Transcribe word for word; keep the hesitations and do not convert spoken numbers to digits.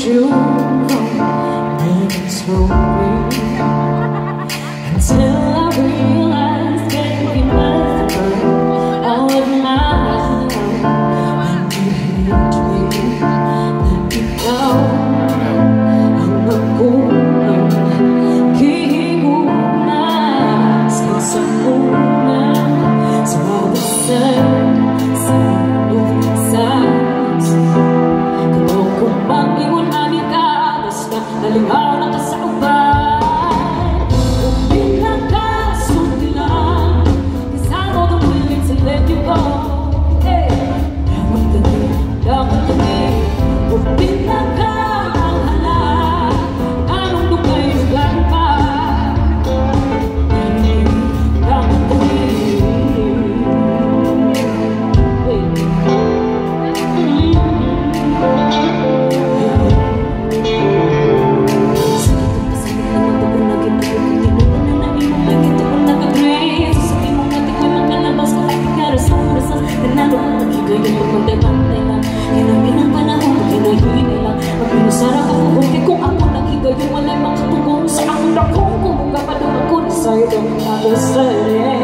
you wrong, never told me, until I realized that you must burn all of my love. When you hit me, let me go. I'm a woman, keep moving my skills are moving, so all the same, same with sides. Kung kumpang iwan namin ka, basta naligaw na ka sa uban. Kung pinagkasunti lang, cause I'm more than willing to let you go. Hey, dapat tani, dapat tani. Kung pinagkahala, anong lugay yung galing pa? Dapat tani. Sarap ako kung ako naghigayon, wala'y makatungong sa akong dakong kung kapadong ako na sa'yo daw ako sa'yo.